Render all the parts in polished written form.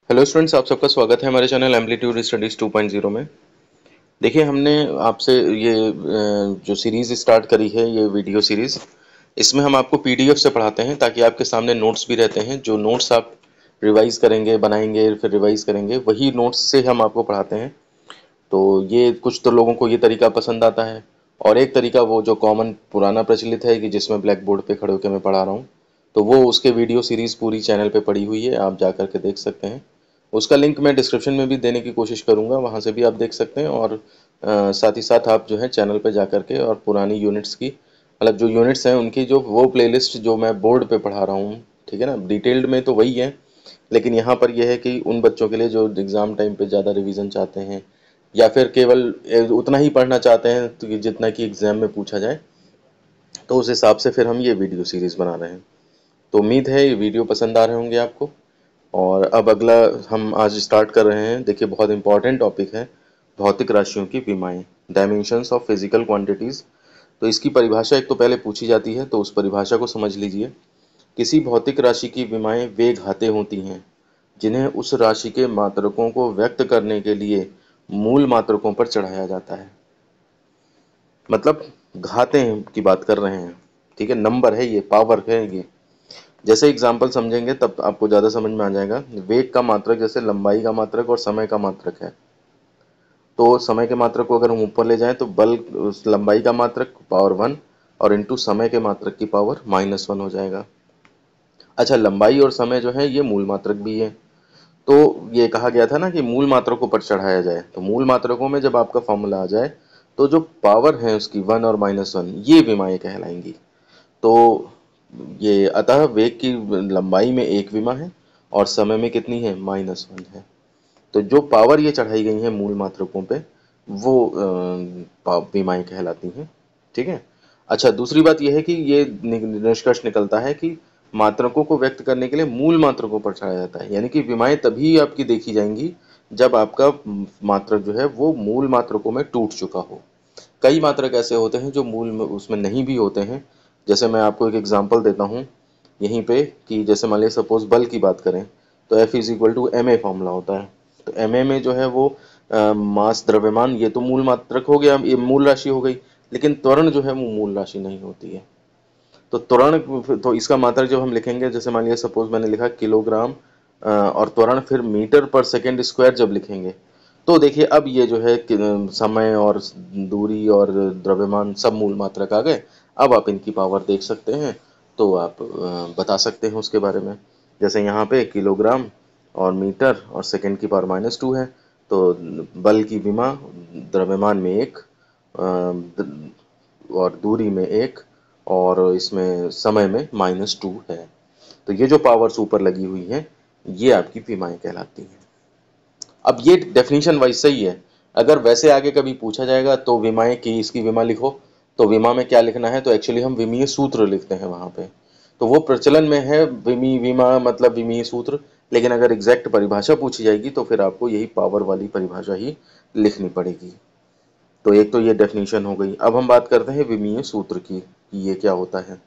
Hello students, आप सबका स्वागत है हमारे चैनल एम्पलीट्यूड स्टडीज 2.0 में। देखिए, हमने आपसे ये जो सीरीज़ स्टार्ट करी है, ये वीडियो सीरीज़, इसमें हम आपको पीडीएफ से पढ़ाते हैं ताकि आपके सामने नोट्स भी रहते हैं। जो नोट्स आप रिवाइज करेंगे, बनाएंगे, फिर रिवाइज करेंगे, वही नोट्स से हम आपको पढ़ाते हैं। तो ये कुछ तो लोगों को ये तरीका पसंद आता है, और एक तरीका वो जो कॉमन पुराना प्रचलित है कि जिसमें ब्लैक बोर्ड पे खड़े होकर मैं पढ़ा रहा हूँ, तो वो उसके वीडियो सीरीज़ पूरी चैनल पे पड़ी हुई है, आप जा कर के देख सकते हैं। उसका लिंक मैं डिस्क्रिप्शन में भी देने की कोशिश करूँगा, वहाँ से भी आप देख सकते हैं। और साथ ही साथ आप जो है चैनल पे जा कर के और पुरानी यूनिट्स की, मतलब जो यूनिट्स हैं उनकी जो वो प्लेलिस्ट जो मैं बोर्ड पे पढ़ा रहा हूँ, ठीक है ना, डिटेल्ड में तो वही है, लेकिन यहाँ पर यह है कि उन बच्चों के लिए जो एग्ज़ाम टाइम पे ज़्यादा रिवीजन चाहते हैं, या फिर केवल उतना ही पढ़ना चाहते हैं तो जितना कि एग्ज़ाम में पूछा जाए, तो उस हिसाब से फिर हम ये वीडियो सीरीज़ बना रहे हैं। तो उम्मीद है ये वीडियो पसंद आ रहे होंगे आपको। और अब अगला हम आज स्टार्ट कर रहे हैं। देखिए, बहुत इंपॉर्टेंट टॉपिक है, भौतिक राशियों की विमाएं, डायमेंशंस ऑफ फिजिकल क्वांटिटीज़। तो इसकी परिभाषा एक तो पहले पूछी जाती है, तो उस परिभाषा को समझ लीजिए। किसी भौतिक राशि की विमाएं वे घातें होती हैं जिन्हें उस राशि के मात्रकों को व्यक्त करने के लिए मूल मात्रकों पर चढ़ाया जाता है। मतलब घातें की बात कर रहे हैं, ठीक है, नंबर है, ये पावर है ये। जैसे एग्जाम्पल समझेंगे तब आपको ज़्यादा समझ में आ जाएगा। वेग का मात्रक जैसे लंबाई का मात्रक और समय का मात्रक है, तो समय के मात्रक को अगर हम ऊपर ले जाएं तो बल उस लंबाई का मात्रक पावर 1 और इंटू समय के मात्रक की पावर -1 हो जाएगा। अच्छा, लंबाई और समय जो है ये मूल मात्रक भी है। तो ये कहा गया था ना कि मूल मात्रकों पर चढ़ाया जाए, तो मूल मात्रकों में जब आपका फॉर्मूला आ जाए तो जो पावर है उसकी 1 और -1, ये विमाएं कहलाएंगी। तो ये अतः वेग की लंबाई में एक विमा है और समय में कितनी है, -1 है। तो जो पावर ये चढ़ाई गई है मूल मात्रकों पे, वो विमाएं कहलाती हैं, ठीक है। अच्छा, दूसरी बात यह है कि ये निष्कर्ष निकलता है कि मात्रकों को व्यक्त करने के लिए मूल मात्रकों पर चढ़ाया जाता है, यानी कि विमाएं तभी आपकी देखी जाएंगी जब आपका मात्रक जो है वो मूल मात्रकों में टूट चुका हो। कई मात्रक ऐसे होते हैं जो मूल में उसमें नहीं भी होते हैं। जैसे मैं आपको एक एग्जांपल देता हूँ यहीं पे, कि जैसे मान लिया सपोज बल की बात करें, तो F=ma फॉर्मूला होता है। तो ma में जो है वो मास द्रव्यमान, ये तो मूल मात्रक हो गया, ये मूल राशि हो गई, लेकिन त्वरण जो है वो मूल राशि नहीं होती है। तो त्वरण, तो इसका मात्रक जब हम लिखेंगे, जैसे मान लिया सपोज मैंने लिखा किलोग्राम, और त्वरण फिर मीटर पर सेकेंड स्क्वायर जब लिखेंगे, तो देखिए अब ये जो है समय और दूरी और द्रव्यमान सब मूल मात्रक आ गए। अब आप इनकी पावर देख सकते हैं, तो आप बता सकते हैं उसके बारे में। जैसे यहाँ पे किलोग्राम और मीटर और सेकेंड की पावर -2 है, तो बल की विमा द्रव्यमान में 1, और दूरी में 1, और इसमें समय में -2 है। तो ये जो पावर्स ऊपर लगी हुई हैं, ये आपकी विमाएं कहलाती हैं। अब ये डेफिनेशन वाइज सही है। अगर वैसे आगे कभी पूछा जाएगा तो विमाएं की, इसकी विमा लिखो, तो विमा में क्या लिखना है, तो एक्चुअली हम विमीय सूत्र लिखते हैं वहां पे। तो वो प्रचलन में है, विमा मतलब विमीय सूत्र। लेकिन अगर एग्जैक्ट परिभाषा पूछी जाएगी तो फिर आपको यही पावर वाली परिभाषा ही लिखनी पड़ेगी। तो एक तो ये डेफिनेशन हो गई। अब हम बात करते हैं विमीय सूत्र की, कि ये क्या होता है।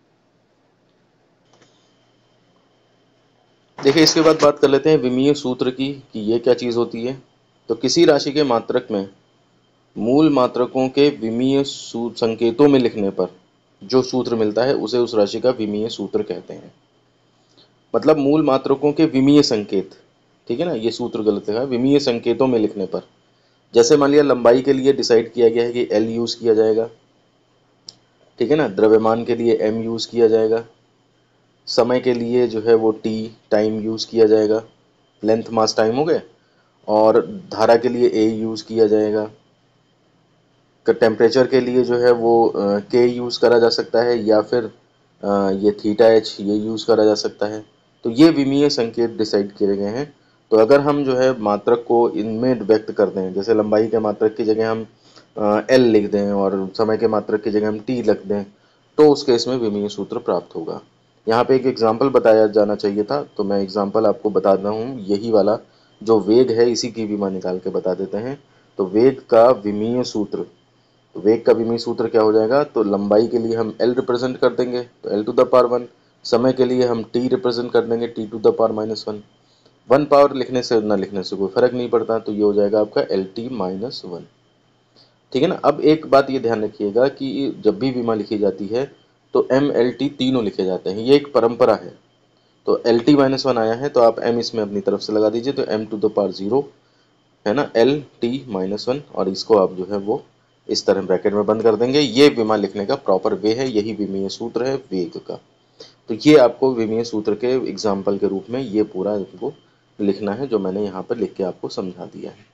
देखिए, इसके बाद बात कर लेते हैं विमीय सूत्र की, कि ये क्या चीज़ होती है। तो किसी राशि के मात्रक में मूल मात्रकों के विमीय संकेतों में लिखने पर जो सूत्र मिलता है उसे उस राशि का विमीय सूत्र कहते हैं। मतलब मूल मात्रकों के विमीय संकेत, ठीक है ना, ये सूत्र गलत है, विमीय संकेतों में लिखने पर। जैसे मान लिया लंबाई के लिए डिसाइड किया गया है कि L यूज किया जाएगा, ठीक है ना, द्रव्यमान के लिए M यूज किया जाएगा, समय के लिए जो है वो T टाइम यूज किया जाएगा, लेंथ मास टाइम हो गए, और धारा के लिए A यूज किया जाएगा। टेम्परेचर के लिए जो है वो के यूज़ करा जा सकता है, या फिर ये थीटा एच ये यूज़ करा जा सकता है। तो ये विमीय संकेत डिसाइड किए गए हैं। तो अगर हम जो है मात्रक को इनमें व्यक्त कर दें, जैसे लंबाई के मात्रक की जगह हम एल लिख दें और समय के मात्रक की जगह हम टी लिख दें, तो उस केस में विमीय सूत्र प्राप्त होगा। यहाँ पे एक एग्जाम्पल बताया जाना चाहिए था, तो मैं एग्जाम्पल आपको बता रहा हूँ, यही वाला जो वेग है इसी की विमा निकाल के बता देते हैं। तो वेग का विमीय सूत्र, तो वेग का विमीय सूत्र क्या हो जाएगा, तो लंबाई के लिए हम L रिप्रेजेंट कर देंगे, तो L टू द पावर 1। समय के लिए हम T रिप्रेजेंट कर देंगे, T to the power -1। 1 power लिखने से ना लिखने से कोई फर्क नहीं पड़ता, तो ये हो जाएगा आपका एल टी माइनस वन। ठीक है ना। अब एक बात ये ध्यान रखिएगा कि जब भी विमा लिखी जाती है तो एम एल टी तीनों लिखे जाते हैं, ये एक परंपरा है। तो एल टी माइनस वन आया है तो आप एम इसमें अपनी तरफ से लगा दीजिए, तो M to the power zero है ना, एल टी माइनस वन, और इसको आप जो है वो इस तरह ब्रैकेट में बंद कर देंगे। ये विमा लिखने का प्रॉपर वे है, यही विमीय सूत्र है वेग का। तो ये आपको विमीय सूत्र के एग्जाम्पल के रूप में ये पूरा आपको लिखना है, जो मैंने यहाँ पर लिख के आपको समझा दिया है।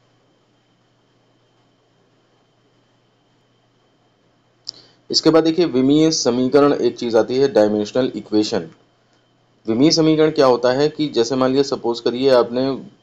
इसके बाद देखिए विमीय समीकरण एक चीज आती है, डायमेंशनल इक्वेशन। विमीय समीकरण क्या होता है कि जैसे मान लिया सपोज करिए आपने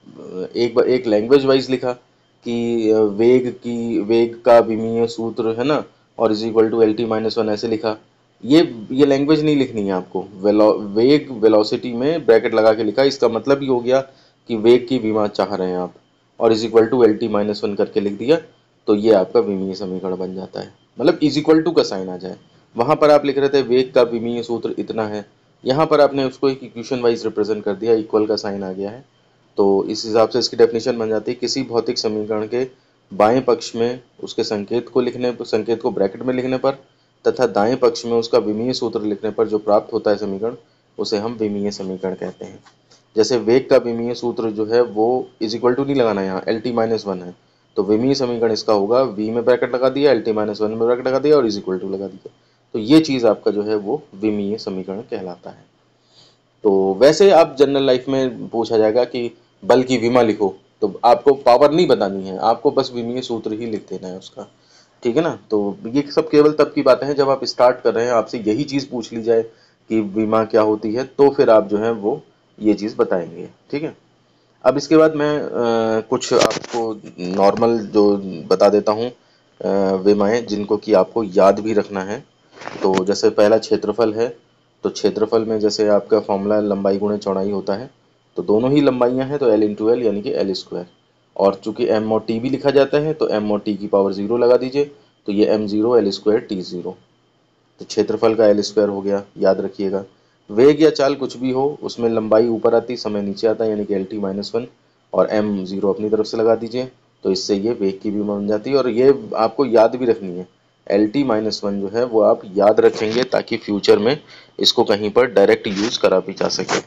एक लैंग्वेज वाइज लिखा कि वेग का विमीय सूत्र है ना, और is equal to L T minus one ऐसे लिखा। ये लैंग्वेज नहीं लिखनी है आपको। वेग वेलोसिटी में ब्रैकेट लगा के लिखा, इसका मतलब ही हो गया कि वेग की विमा चाह रहे हैं आप, और is equal to L T minus one करके लिख दिया, तो ये आपका विमीय समीकरण बन जाता है। मतलब इज इक्वल टू का साइन आ जाए। वहां पर आप लिख रहे थे वेग का विमीय सूत्र इतना है, यहाँ पर आपने उसको एक इक्वेशन वाइज रिप्रेजेंट कर दिया, इक्वल का साइन आ गया है। तो इस हिसाब से इसकी डेफिनेशन बन जाती है, किसी भौतिक समीकरण के बाएं पक्ष में उसके संकेत को ब्रैकेट में लिखने पर तथा दाएं पक्ष में उसका विमीय सूत्र लिखने पर जो प्राप्त होता है समीकरण, उसे हम विमीय समीकरण कहते हैं। जैसे वेग का विमीय सूत्र जो है वो इज इक्वल टू नहीं लगाना, यहाँ एल टी माइनस वन है, तो विमीय समीकरण इसका होगा वी में ब्रैकेट लगा दिया, एल टी माइनस वन में ब्रैकेट लगा दिया और इज इक्वल टू लगा दिया। तो ये चीज आपका जो है वो विमीय समीकरण कहलाता है। तो वैसे आप जनरल लाइफ में पूछा जाएगा कि बल की विमा लिखो, तो आपको पावर नहीं बतानी है, आपको बस विमीय सूत्र ही लिख देना है उसका। ठीक है ना। तो ये सब केवल तब की बातें हैं जब आप स्टार्ट कर रहे हैं, आपसे यही चीज पूछ ली जाए कि बीमा क्या होती है, तो फिर आप जो है वो ये चीज बताएंगे। ठीक है। अब इसके बाद मैं कुछ आपको नॉर्मल जो बता देता हूँ विमाएं, जिनको कि आपको याद भी रखना है। तो जैसे पहला क्षेत्रफल है, तो क्षेत्रफल में जैसे आपका फॉर्मूला लंबाई गुणे चौड़ाई होता है, तो दोनों ही लंबाइयां हैं तो एल इंटू एल यानी कि एल स्क्वायर। और चूंकि एम और टी भी लिखा जाता है तो एम और टी की पावर जीरो लगा दीजिए, तो ये M zero L square T zero. तो क्षेत्रफल का एल स्क्वायर हो गया, याद रखिएगा। वेग या चाल कुछ भी हो, उसमें लंबाई ऊपर आती समय नीचे आता है, यानी कि एल टी माइनस वन, और एम जीरो अपनी तरफ से लगा दीजिए, तो इससे ये वेग की भी बन जाती है। और ये आपको याद भी रखनी है, एल टी माइनस वन जो है वो आप याद रखेंगे ताकि फ्यूचर में इसको कहीं पर डायरेक्ट यूज करा भी जा सके।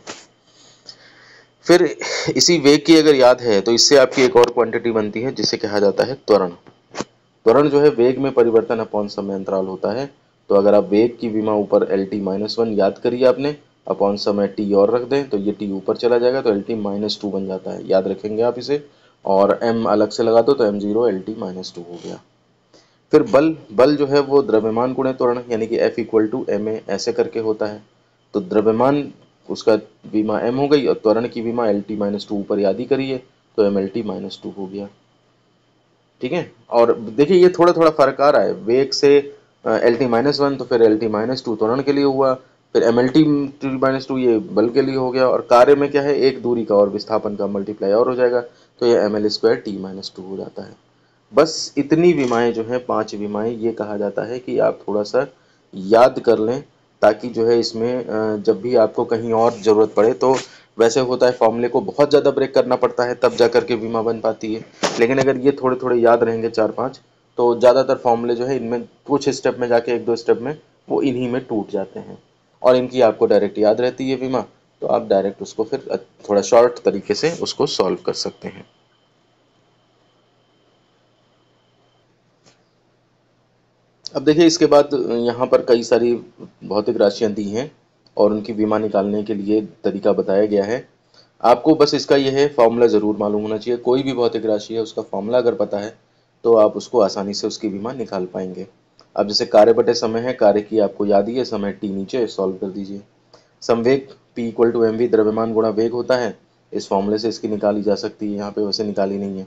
फिर इसी वेग की अगर याद है तो इससे आपकी एक और क्वांटिटी बनती है जिसे कहा जाता है त्वरण। त्वरण जो है वेग में परिवर्तन अपॉन समय अंतराल होता है। तो अगर आप वेग की विमा ऊपर एल टी माइनस वन याद करिए आपने, अपॉन समय टी और रख दें, तो ये टी ऊपर चला जाएगा तो एल टी माइनस टू बन जाता है, याद रखेंगे आप इसे। और एम अलग से लगा दो तो M zero L T minus two हो गया। फिर बल बल जो है वो द्रव्यमान गुणे त्वरण यानी कि F equal to M A ऐसे करके होता है। तो द्रव्यमान उसका विमा एम हो गई और त्वरण की विमा एल टी माइनस टू ऊपर याद ही करिए, तो M L T minus two हो गया। ठीक है। और देखिए ये थोड़ा थोड़ा फर्क आ रहा है, वेग से एल टी माइनस वन, तो फिर एल टी माइनस टू त्वरण के लिए हुआ, फिर M L T minus two ये बल के लिए हो गया। और कार्य में क्या है, एक दूरी का और विस्थापन का मल्टीप्लाई और हो जाएगा, तो ये M L square T minus two हो जाता है। बस इतनी विमाएं जो हैं, पांच विमाएं, ये कहा जाता है कि आप थोड़ा सा याद कर लें, ताकि जो है इसमें जब भी आपको कहीं और ज़रूरत पड़े तो वैसे होता है फॉर्मूले को बहुत ज़्यादा ब्रेक करना पड़ता है तब जा करके विमा बन पाती है। लेकिन अगर ये थोड़े थोड़े याद रहेंगे चार पांच, तो ज़्यादातर फॉर्मूले जो है इनमें कुछ स्टेप में जाके एक दो स्टेप में वो इन्हीं में टूट जाते हैं, और इनकी आपको डायरेक्ट याद रहती है विमा, तो आप डायरेक्ट उसको फिर थोड़ा शॉर्ट तरीके से उसको सॉल्व कर सकते हैं। अब देखिए इसके बाद यहाँ पर कई सारी भौतिक राशियाँ दी हैं और उनकी विमा निकालने के लिए तरीका बताया गया है। आपको बस इसका यह है फॉर्मूला ज़रूर मालूम होना चाहिए, कोई भी भौतिक राशि है उसका फॉर्मूला अगर पता है तो आप उसको आसानी से उसकी विमा निकाल पाएंगे। अब जैसे कार्य बटे समय है, कार्य की आपको याद ही है, समय टी नीचे, सॉल्व कर दीजिए। संवेग P equal to M V द्रव्यमान गुणा वेग होता है, इस फॉर्मूले से इसकी निकाली जा सकती है, यहाँ पे वैसे निकाली नहीं है।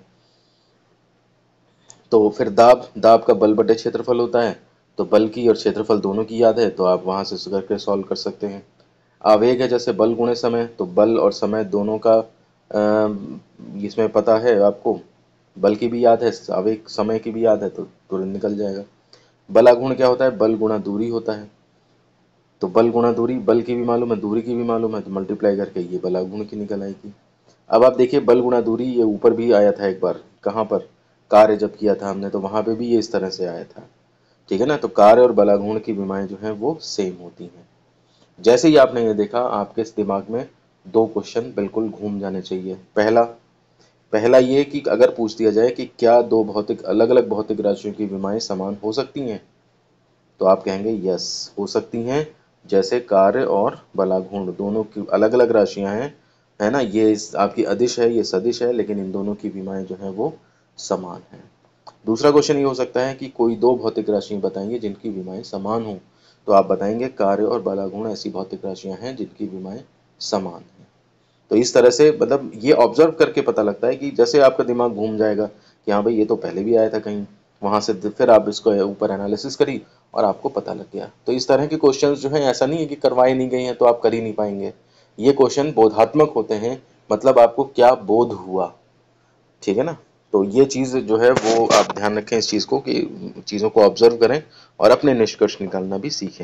तो फिर दाब दाब का बल बटे क्षेत्रफल होता है, तो बल की और क्षेत्रफल दोनों की याद है तो आप वहां से करके सॉल्व कर सकते हैं। आवेग है जैसे बल गुणे समय, तो बल और समय दोनों का इसमें पता है आपको, बल की भी याद है, आवेग समय की भी याद है, तो तुरंत निकल जाएगा। बलागुण क्या होता है, बल गुणा दूरी होता है, तो बल गुणा दूरी, बल की भी मालूम है दूरी की भी मालूम है, तो मल्टीप्लाई करके ये बलागुण की निकल आएगी। अब आप देखिए बल गुणा दूरी ये ऊपर भी आया था एक बार, कहाँ पर, कार्य जब किया था हमने तो वहां पे भी ये इस तरह से आया था। ठीक है ना, तो कार्य और बलाघूर्ण की विमाएं जो हैं वो सेम होती हैं। जैसे ही आपने ये देखा आपके इस दिमाग में दो क्वेश्चन बिल्कुल घूम जाने चाहिए। पहला पहला ये कि अगर पूछ दिया जाए कि क्या दो भौतिक अलग अलग भौतिक राशियों की विमाएं समान हो सकती हैं, तो आप कहेंगे यस हो सकती हैं। जैसे कार्य और बलाघूर्ण दोनों की अलग अलग राशियां हैं, है ना, ये आपकी अदिश है ये सदिश है, लेकिन इन दोनों की विमाएं जो है वो समान है। दूसरा क्वेश्चन ये हो सकता है कि कोई दो भौतिक राशियां बताएंगे जिनकी विमाएं समान हो, तो आप बताएंगे कार्य और बलाघूर्ण ऐसी भौतिक राशियां हैं जिनकी विमाएं समान हैं। तो इस तरह से मतलब ये ऑब्जर्व करके पता लगता है कि जैसे आपका दिमाग घूम जाएगा कि हाँ भाई ये तो पहले भी आया था कहीं, वहां से फिर आप इसको ऊपर एनालिसिस करी और आपको पता लग गया। तो इस तरह के क्वेश्चंस जो है ऐसा नहीं है कि करवाए नहीं गए हैं तो आप कर ही नहीं पाएंगे। ये क्वेश्चन बोधात्मक होते हैं, मतलब आपको क्या बोध हुआ। ठीक है ना, तो ये चीज जो है वो आप ध्यान रखें इस चीज को कि चीजों को ऑब्जर्व करें और अपने निष्कर्ष निकालना भी सीखें।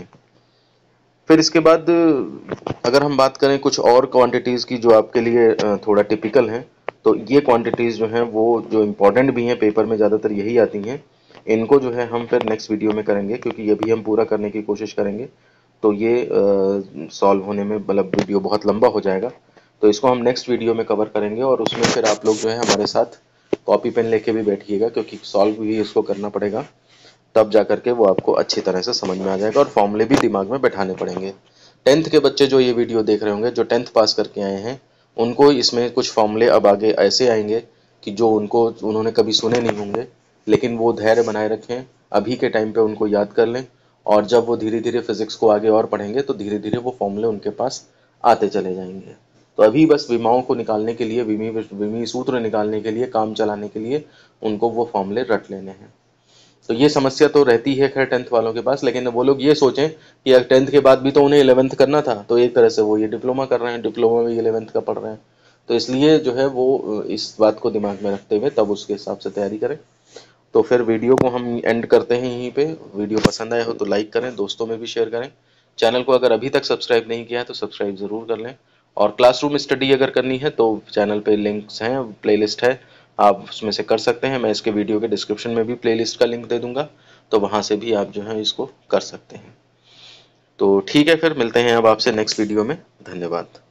फिर इसके बाद अगर हम बात करें कुछ और क्वांटिटीज की जो आपके लिए थोड़ा टिपिकल हैं, तो ये क्वांटिटीज जो हैं वो जो इम्पोर्टेंट भी हैं, पेपर में ज़्यादातर यही आती हैं। इनको जो है हम फिर नेक्स्ट वीडियो में करेंगे क्योंकि ये भी हम पूरा करने की कोशिश करेंगे। तो ये सॉल्व होने में मतलब वीडियो बहुत लंबा हो जाएगा, तो इसको हम नेक्स्ट वीडियो में कवर करेंगे और उसमें फिर आप लोग जो है हमारे साथ कॉपी पेन लेके भी बैठिएगा क्योंकि सॉल्व भी इसको करना पड़ेगा। तब जा करके वो आपको अच्छी तरह से समझ में आ जाएगा और फॉर्मूले भी दिमाग में बैठाने पड़ेंगे। 10th के बच्चे जो ये वीडियो देख रहे होंगे, जो 10th पास करके आए हैं, उनको इसमें कुछ फॉर्मूले अब आगे ऐसे आएंगे कि जो उन्होंने कभी सुने नहीं होंगे, लेकिन वो धैर्य बनाए रखें, अभी के टाइम पे उनको याद कर लें और जब वो धीरे धीरे फिजिक्स को आगे और पढ़ेंगे तो धीरे धीरे वो फॉर्मूले उनके पास आते चले जाएंगे। तो अभी बस विमाओं को निकालने के लिए, विमी सूत्र निकालने के लिए, काम चलाने के लिए उनको वो फॉर्मूले रट लेने हैं। तो ये समस्या तो रहती है खैर 10th वालों के पास, लेकिन वो लोग ये सोचें कि अगर 10th के बाद भी तो उन्हें 11th करना था, तो एक तरह से वो ये डिप्लोमा कर रहे हैं, डिप्लोमा में 11th का पढ़ रहे हैं। तो इसलिए जो है वो इस बात को दिमाग में रखते हुए तब उसके हिसाब से तैयारी करें। तो फिर वीडियो को हम एंड करते हैं यहीं पे। वीडियो पसंद आए हो तो लाइक करें, दोस्तों में भी शेयर करें। चैनल को अगर अभी तक सब्सक्राइब नहीं किया है तो सब्सक्राइब ज़रूर कर लें। और क्लासरूम स्टडी अगर करनी है तो चैनल पे लिंक्स हैं, प्लेलिस्ट है, आप उसमें से कर सकते हैं। मैं इसके वीडियो के डिस्क्रिप्शन में भी प्लेलिस्ट का लिंक दे दूंगा, तो वहाँ से भी आप जो है इसको कर सकते हैं। तो ठीक है, फिर मिलते हैं अब आपसे नेक्स्ट वीडियो में। धन्यवाद।